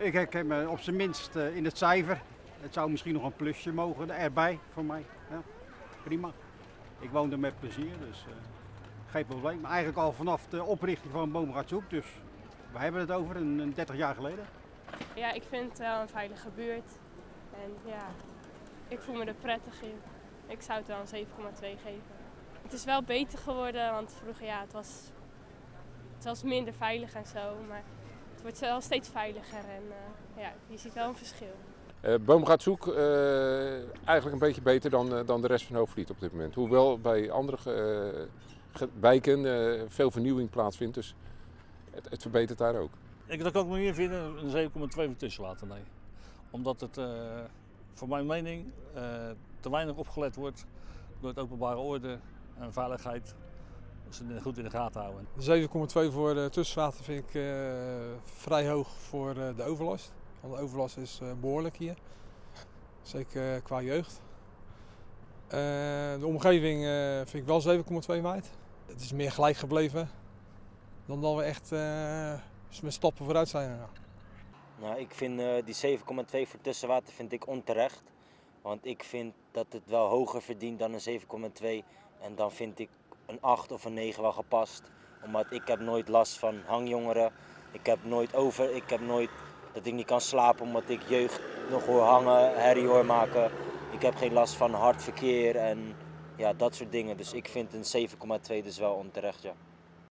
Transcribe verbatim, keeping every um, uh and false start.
Ik herken me op zijn minst uh, in het cijfer. Het zou misschien nog een plusje mogen erbij voor mij. Ja, prima. Ik woon er met plezier, dus uh, geen probleem. Maar eigenlijk al vanaf de oprichting van Boomgaardshoek, dus we hebben het over een, een dertig jaar geleden. Ja, ik vind het wel een veilige buurt. En ja, ik voel me er prettig in. Ik zou het wel een zeven komma twee geven. Het is wel beter geworden, want vroeger ja, het was, het was minder veilig en zo. Maar het wordt wel steeds veiliger en uh, ja, je ziet wel een verschil. Uh, Boomgaardshoek uh, eigenlijk een beetje beter dan, uh, dan de rest van Hoogvliet op dit moment. Hoewel bij andere uh, wijken uh, veel vernieuwing plaatsvindt, dus het, het verbetert daar ook. Ik dat kan ik me hier vinden een zeven komma twee voor tussenwater, nee. Omdat het uh, voor mijn mening uh, te weinig opgelet wordt door het openbare orde en veiligheid. Dus ze goed in de gaten houden. zeven komma twee voor de tussenwater vind ik uh, vrij hoog voor uh, de overlast. Want de overlast is uh, behoorlijk hier. Zeker uh, qua jeugd. Uh, de omgeving uh, vind ik wel zeven komma twee waard. Het is meer gelijk gebleven dan dat we echt uh, met stappen vooruit zijn gegaan. Nou, ik vind uh, die zeven komma twee voor tussenwater vind ik onterecht. Want ik vind dat het wel hoger verdient dan een zeven komma twee. En dan vind ik een acht of een negen wel gepast. Omdat ik heb nooit last van hangjongeren. Ik heb nooit over, ik heb nooit dat ik niet kan slapen omdat ik jeugd nog hoor hangen, herrie hoor maken. Ik heb geen last van hard verkeer en ja, dat soort dingen. Dus ik vind een zeven komma twee dus wel onterecht, ja.